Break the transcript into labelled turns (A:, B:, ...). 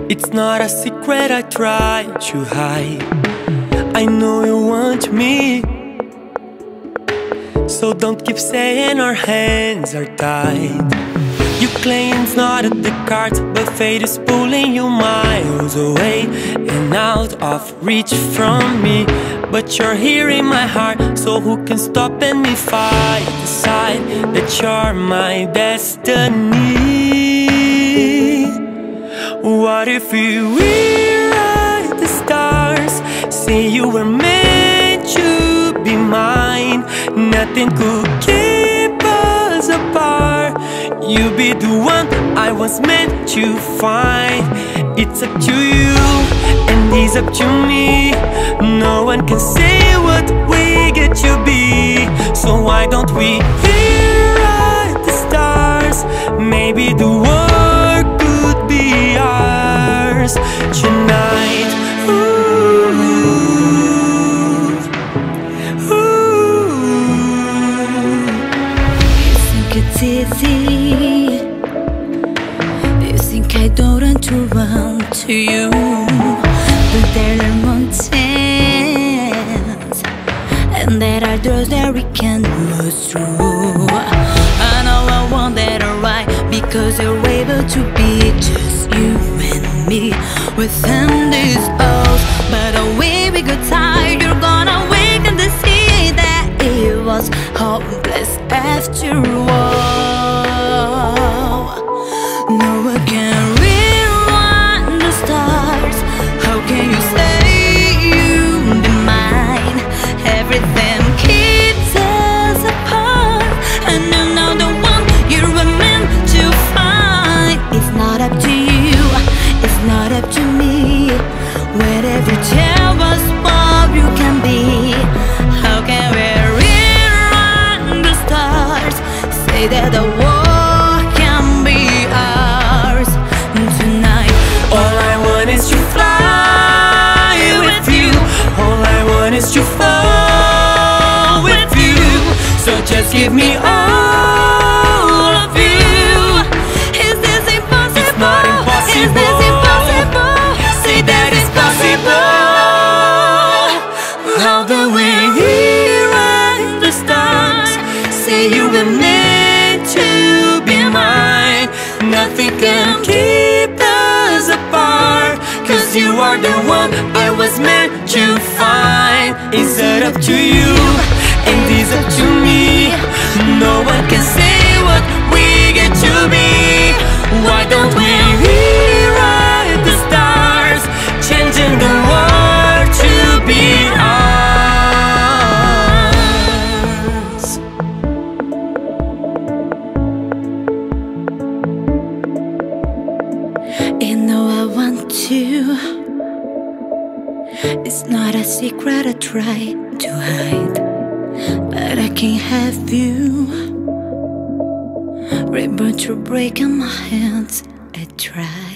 A: It's not a secret I try to hide. I know you want me, so don't keep saying our hands are tied. You claim it's not at the cards, but fate is pulling you miles away and out of reach from me. But you're here in my heart, so who can stop me fight? Decide that you're my destiny. What if we rewrite the stars? Say you were meant to be mine. Nothing could keep us apart. You be the one I was meant to find. It's up to you, and it's up to me. No one can say what we get to be. So why don't we rewrite the stars? Maybe the world could be ours tonight. Ooh, ooh.
B: You think it's easy? You think I don't want to run to you? But there are mountains, and there are doors that we can move through. I know I want that alright, because you're able to be just you and me within these walls. But the way we got tired, you're gonna wake up to see that it was hopeless after all. No one can rewind the stars. How can you say you'll be mine? Everything keeps us apart, and you're not the one you were meant to find. It's not up to you, it's not up to me. Whatever tell us what you can be. How can we rewrite the stars? Say that the war can be ours tonight.
A: All I want is to fly with you. All I want is to fall with you. So just give me all of you.
B: Is this impossible?
A: It's not impossible.
B: Is this impossible?
A: Say that it's possible. How the way rewrite the stars? Say you were meant to be mine. Nothing can keep us apart, 'cause you are the one I was meant to find. Is it up to you? And it's up to me. No one can say what we get to be. Why don't we rewrite the stars, changing the world to be ours?
B: You know I want to. It's not a secret I try to hide, but I can't have you. Reborn to break in my hands, I try.